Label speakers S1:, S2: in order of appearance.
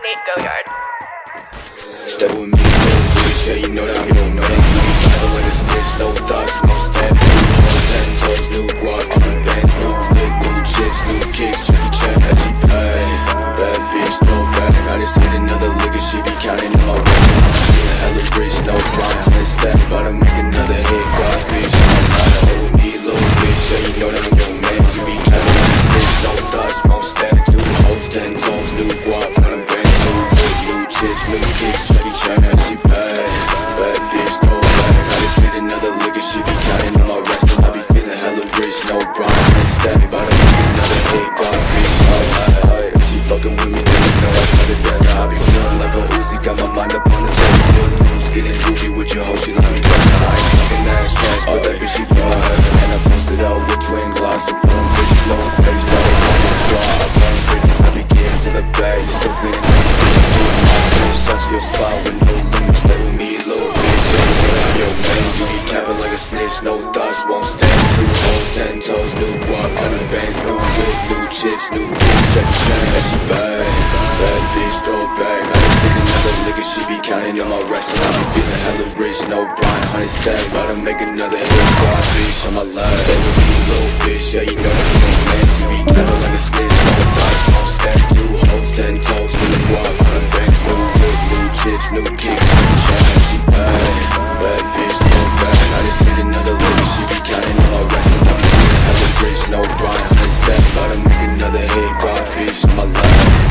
S1: Nate Goyard.
S2: Stay with me, little bitch, yeah, you know that I'm your man. You be cattle like a snitch, no thoughts, no step. 2 hoes, 10 toes, new guac, coming bands, new lick, new chips, new kicks, Jackie Chan, as she pay. Bad bitch, no bag, I just hit another lick and she be counting in my wrist. Feeling hella rich, no Brian, 100 step, about to make another hit, God bitch, I'm not. Stay with me, little bitch, yeah, you know that I'm your man. You be cattle like a snitch, no thoughts, no step. 2 hoes, 10 toes, new guac, coming bands, new lick, new chips, new kicks, Jackie Chan, as she pay. Bad bitch, no bag, I just hit another lick and she be counting on my rest. And I be feeling hella rich, no Brian, 100 step, about to make another hit, God bitch, alright. If she fucking with me, then you know I put it down. I be feeling like a Uzi, got my mind up on the check. Getting goofy with your hoe, she let me down. I ain't talking ass cash, but that bitch she be my head. And I posted out with twin gloss and phone bitches, no face. I don't want this bra, I burn bridges, I be getting to the bag. Just go clean it, bitches doing my shit. Shut your spot with no limits, stay with me, little bitch. Yeah, you know that I'm your man, you be capping like a snitch. No thoughts, won't stand. 2 hoes, 10 toes, new guac, cutting bands, new whip, new chips, new kicks, Jackie Chan, that she bad. Bad bitch, throw it back. I just hit another lick and she be counting on my rest. And I be feeling hella rich, no Brian, 100 step, about to make another hit, God bitch, on my life. Stay with me, little bitch, yeah, you know that I'm your man. You be capping like a snitch, no thoughts, won't stand. 2 hoes, 10 toes, new guac, cutting bands, new whip, new chips, new kicks, Jackie Chan, that she bad. Bad bitch, throw it back. I just hit another lick and she be counting on my rest. And I be feeling hella rich, no Brian, 100 step, about to make another hit, God bitch, on my life.